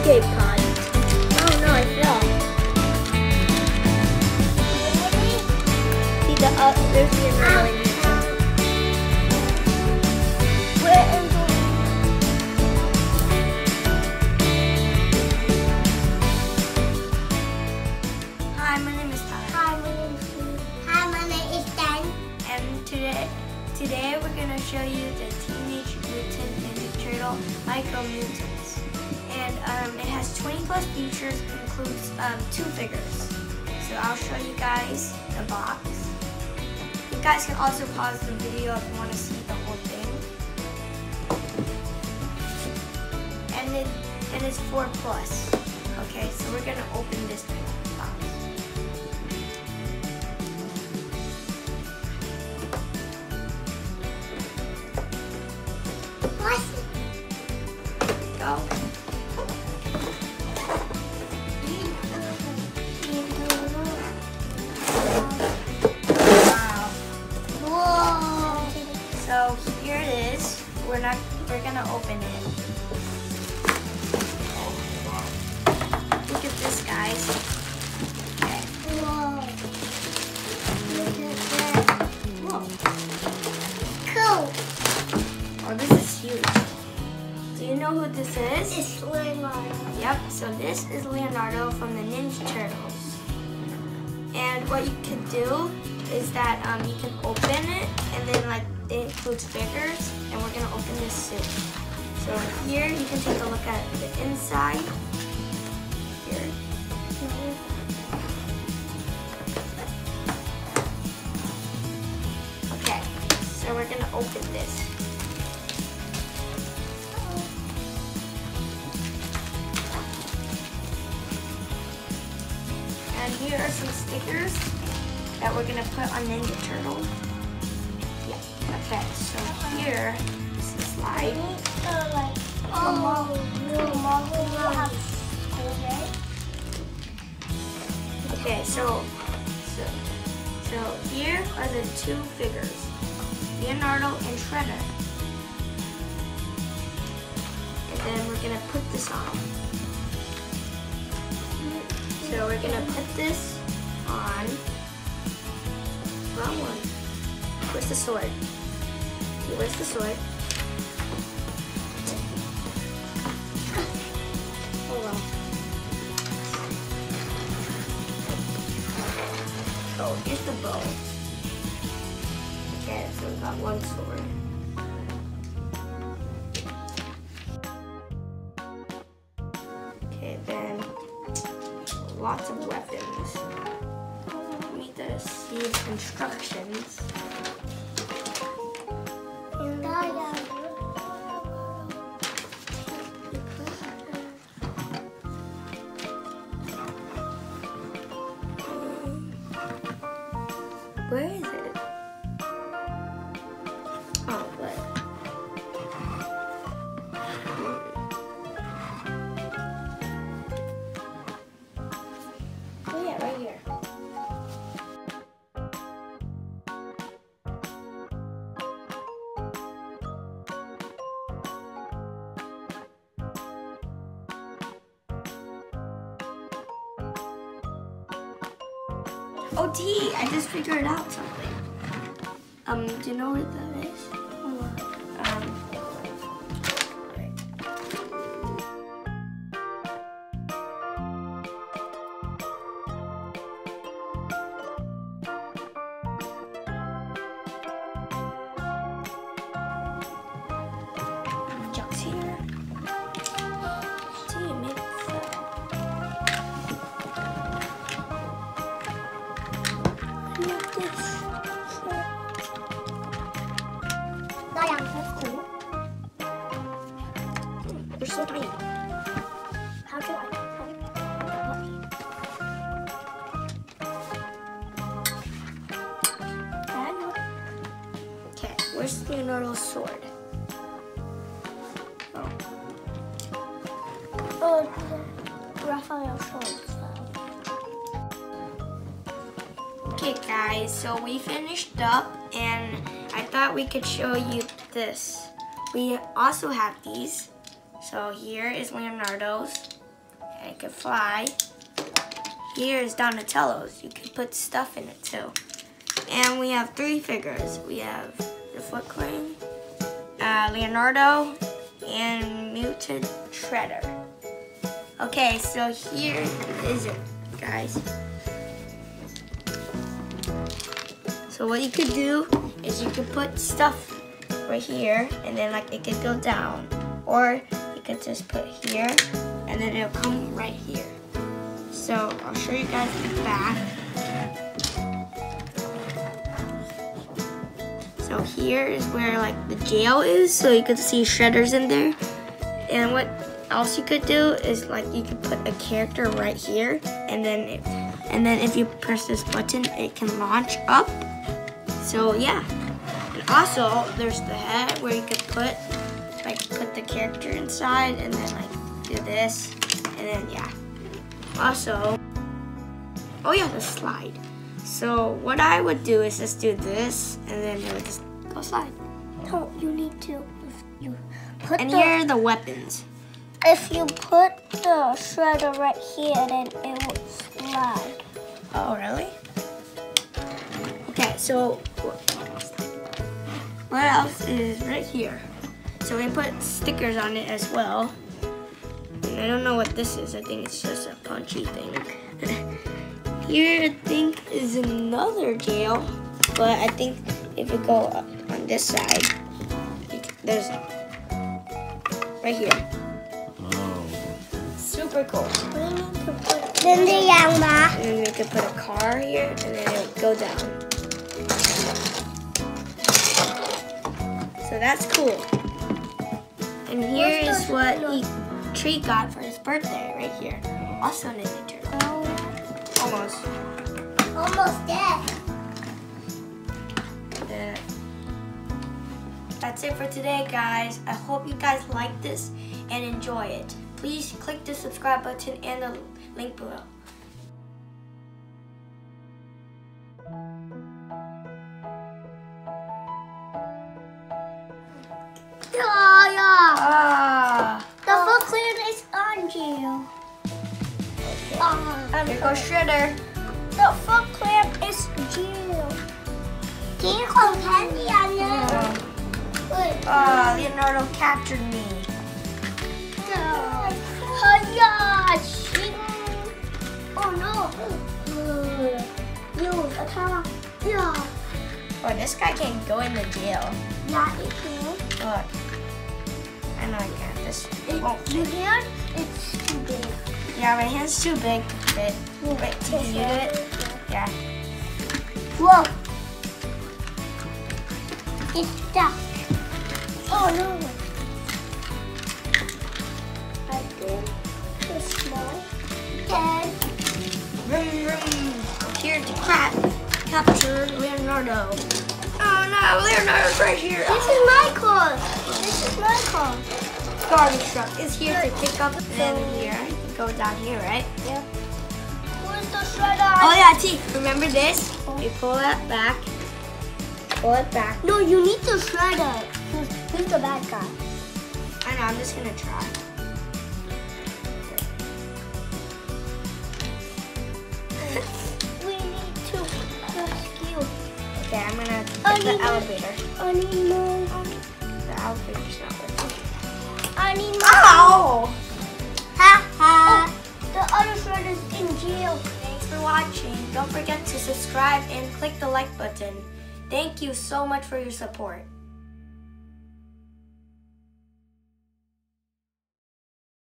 Cape Cod. Oh no, I fell. See there's the annoying mutant. Where am Hi, my name is Tyler. Hi, my name is Steve. Hi, my name is Dan. And today we're gonna show you the Teenage Mutant Ninja Turtle Micro Mutants. And it has 20 plus features, includes 2 figures. So I'll show you guys the box. You guys can also pause the video if you want to see the whole thing. And it's 4 plus. Okay, so we're gonna open this box. Go. Whoa. So here it is. We're gonna open it. Look at this, guys. Okay. Whoa. Look at that. Whoa. Cool. Oh, this is huge. Do you know who this is? It's Leonardo. Yep. So this is Leonardo from the Ninja Turtles. And what you can do is that you can open it, and then like it includes figures, and we're gonna open this soon. So here you can take a look at the inside. Here. Okay, so we're gonna open this. And here are some stickers that we're gonna put on Ninja Turtle. Yeah. Okay, so here is the slide. Okay, so here are the 2 figures, Leonardo and Shredder. And then we're gonna put this on. So we're gonna put this on. Wrong one. Where's the sword? Okay, where's the sword? Hold on. Oh, here's the bow. Okay, so we got 1 sword. Okay, then lots of weapons. Let me just see the instructions. Where is it? Oh, what? Oh yeah, right here. Oh, D, I just figured out something. Do you know what that is? Jumps here. See, it made it fell. Look at this. They're so tiny. How do I? Okay, where's Leonardo's sword? Oh, Raphael's sword. Okay guys, so we finished up and I thought we could show you this. We also have these. So here is Leonardo's. and it can fly. Here is Donatello's. You can put stuff in it too. And we have 3 figures. We have the Foot Clan, Leonardo, and Mutant Shredder. Okay, so here is it, guys. So what you could do is you could put stuff right here, and then like it could go down, or you could just put here, and then it'll come right here. So I'll show you guys the back. So here is where like the jail is, so you could see Shredder's in there. And what else you could do is like you could put a character right here, and then if you press this button, it can launch up. So yeah. And also there's the head where you could put the character inside, and then like do this, and then yeah. Also, oh yeah, the slide. So what I would do is just do this, and then it would just go slide. No, you need to. If you put here are the weapons. If you put the shredder right here, then it will slide. Oh really? Okay, so what else is right here? So we put stickers on it as well. And I don't know what this is. I think it's just a punchy thing. Here, I think, is another jail. But I think if you go up on this side, there's right here. Oh. Super cool. Then the young ma. And then we could put a car here, and then it would go down. So that's cool. And here is what Tree got for his birthday, right here. Also Ninja Turtle. Almost. Almost dead. That's it for today, guys. I hope you guys like this and enjoy it. Please click the subscribe button and the link below. Yeah. The Foot Clan is on you. Here goes Shredder. The Foot Clan is jail. กินของแคนดี้อันนึง Leonardo captured me. Oh no. Use attack. Yeah. Oh, this guy can't go in the jail. Yeah, it can. Look. I know I can't. This won't You fit. can? It's too big. Yeah, my hand's too big to fit. Wait, can you do it? Yeah. Whoa. It's stuck. Oh no. I think it's small. And Vroom, vroom. Here to capture Leonardo. Oh no, Leonardo's right here. this is my car. This is my car. Garbage truck is here to pick up, and here it goes down here, right? Yeah. Where's the shredder? Oh yeah, T. Remember this? You pull that back. Pull it back. No, you need the shredder. Who's the bad guy? I know. I'm just gonna try. We need to rescue. Okay, I'm gonna I get the need elevator. I need more. The elevator's not working. I need more. Ow! Ha ha. The other shredder's in jail. Thanks for watching. Don't forget to subscribe and click the like button. Thank you so much for your support.